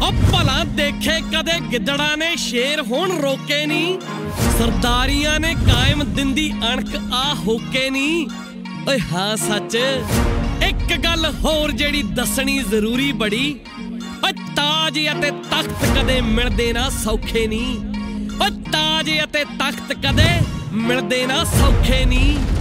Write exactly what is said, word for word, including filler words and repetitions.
ओ भला देखे कदे गिदड़ा ने शेर होण रोके नी, सरदारियां ने कायम दिंदी अणक आ होके नी। ओए हाँ सच एक गल होर जेड़ी दसनी जरूरी बड़ी, ताज अते तख्त कदे मिलदे ना सौखे नी। ताज अते तख्त कदे मिलदे ना सौखे नी।